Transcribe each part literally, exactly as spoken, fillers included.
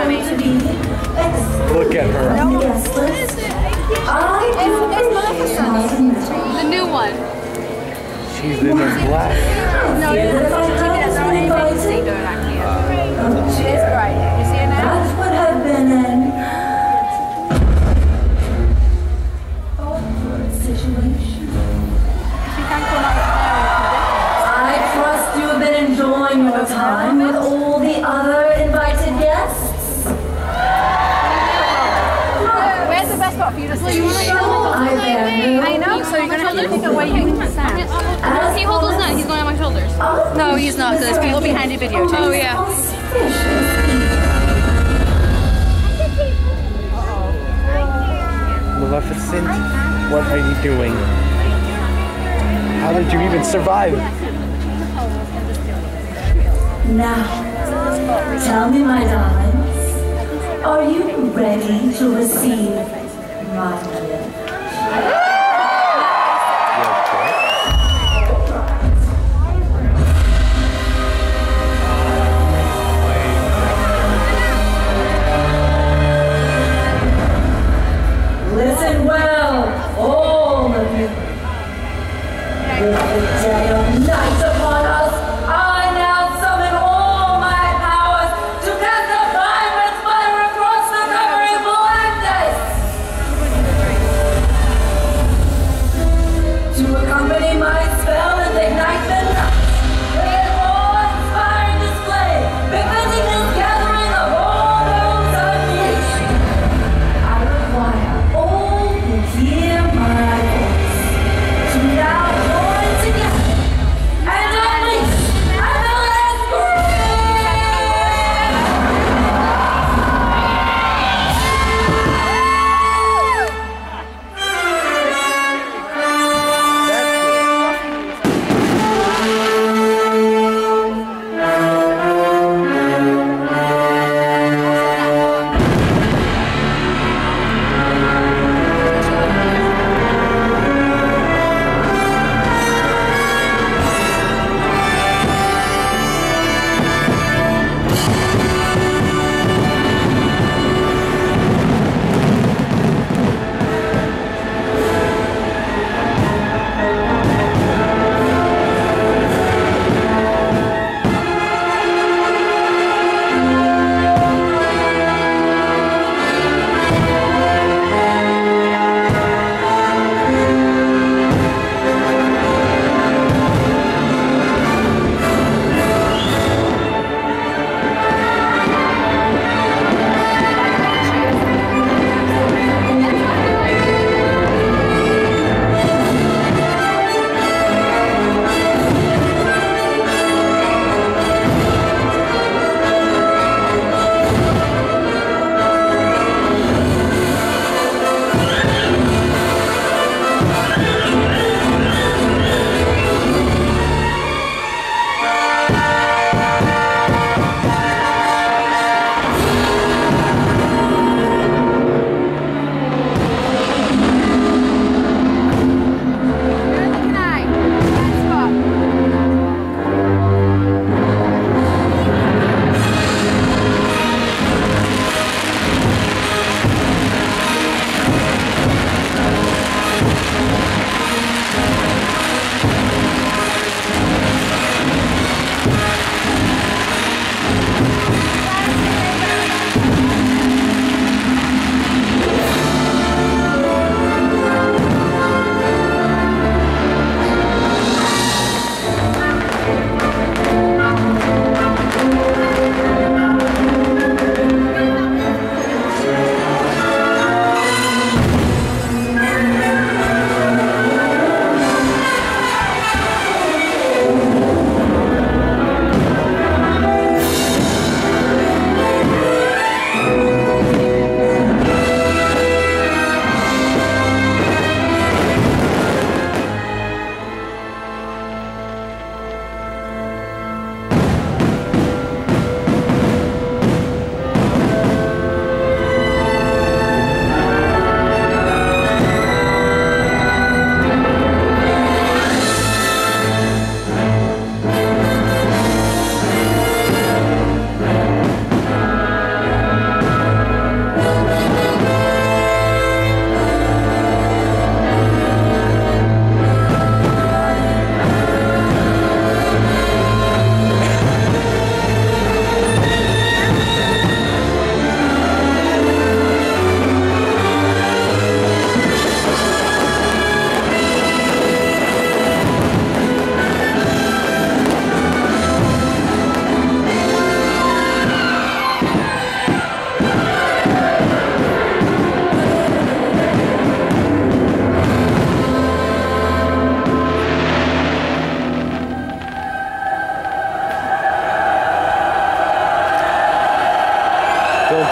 going to be Look at her. guest list. I do appreciate The new one. She's in her black. No, it's not anything to see doing that here. She is great. You see her now? That would have been an awkward situation. She can come up with I trust you have been enjoying your time with all the other invited guests. Where's the best spot for you to sit? I bear I know, so you're going to have to pick a way you can stand. He holds us now, he's going on my shoulders. No, he's not, because people behind you video too. Oh yeah. Maleficent, what are you doing? How did you even survive? Now, tell me, my darlings, are you ready to receive my gift? Listen well, all of you. With the day of night upon us, I now summon all my powers to cast a violent fire across the covering blackness.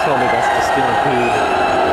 told me that's the stampede.